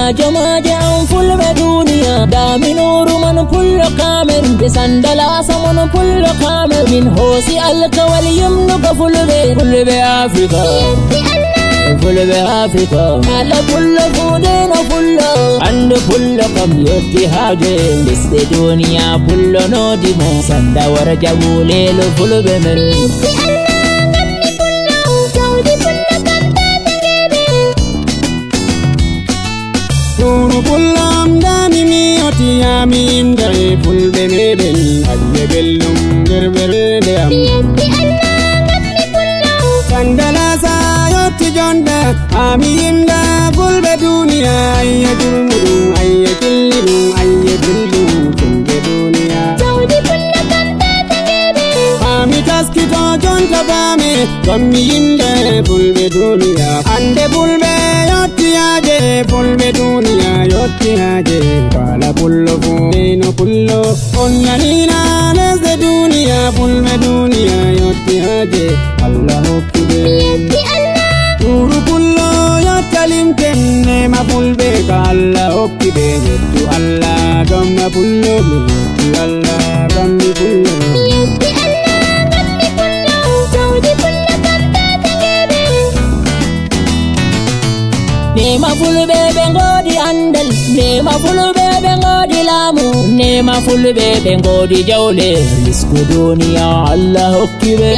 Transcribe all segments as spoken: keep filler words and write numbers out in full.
maja maja an fulbe duniya da minuru man kullu kamer bisandala samun kullu kamer min hosi alkawal yumnu ka fulbe fulbe Afrika fulbe Afrika ala kullu fudena fullu and fullu kam yotti haje bisde duniya fullu no dimo sanda wara jabulelo fulbe men Nuru pullam dami mi oti amin dai fulbe meben aye bellum berbere de am Sandala sa yotti jonda amin da fulbe duniya aye julmuru aye killiru aye dillu fulbe duniya Saudi fulla kanta tangebe ami taskito jonta bame kammi inde fulbe duniya ande fulbe yotti age fulbe duniya yotti age kala pullo fuino pullo onnanina nesde duniya fulbe duniya yotti age Allah hokkibe Nuru pullo yottalim tenne ma fulbe ka Allah hokkibe yottu Allah gamma pullo yottu Allah gammi pullo yotti Allah gammi pullo Saudi pullo kanta tangebe Nema fulbe bengodi andal nema fulbe bengodi lamu nema fulbe bengodi jawle risku duniya Allah hokkibe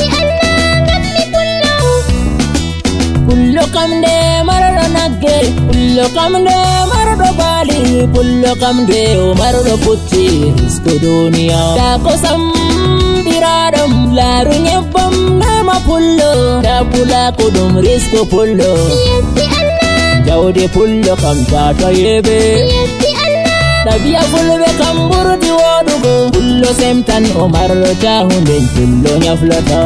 Kullu kamde marado nagge kullu kamde marado bali kullu kamde marado putti risku duniya da ko sambiradam laru nyebbam nema pullo da pula kudum risku pullo Jawde pullo kam tata yebe Tabiya fulbe kam burdi wodugo pullo semtan o marlo tahunde pullo nyaflata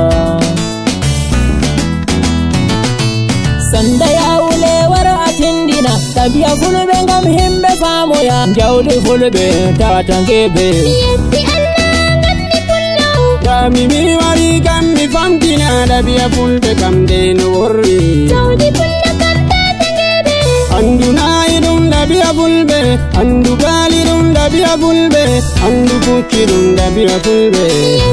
Sanda yaule wara atindina tabiya fulbe ngam himbe famoya Jawde fulbe tata ngebe Kami mi wari kambi famtina tabiya fulbe kam deno worri Saudi pullo Andu naidum dabiya fulbe, andu galidum dabiya fulbe, andu kukidum dabiya fulbe.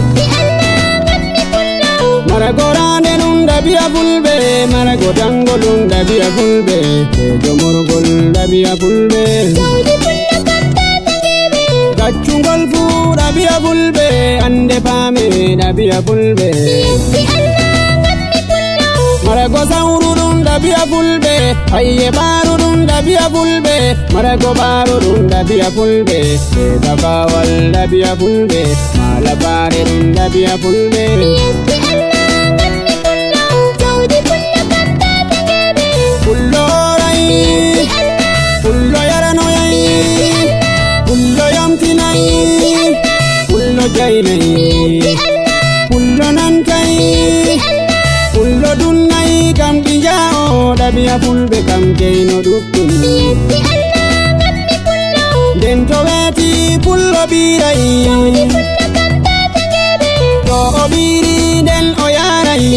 Maragoranenum dabiya fulbe, maragodangolum dabiya fulbe, jomorgol dabiya fulbe. Gachungol fu dabiya fulbe, ande pame dabiya fulbe. Marago saurudum dabiya fulbe, aye barudum dabiya fulbe, marago barudum dabiya fulbe, dabawal dabiya fulbe, malabaredum dabiya fulbe. Pullo rai, pullo yarano yai, pullo yamtinai, pullo jainai, pullo nankai. Pullo dunnai kam dijao dabiya fulbe kam keino duttun Den to weti pullo birai To o biri den o yarai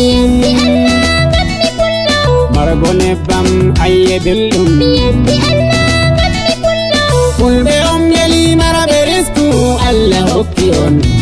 Margo nebbam aye bellum Fulbe om yeli mara berisku Allah hokki on